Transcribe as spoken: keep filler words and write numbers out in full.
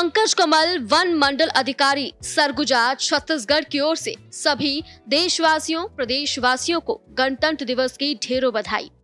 पंकज कमल one मंडल अधिकारी सरगुजा छत्तीसगढ़ की ओर से सभी देशवासियों प्रदेशवासियों को गणतंत्र दिवस की ढेरों बधाई।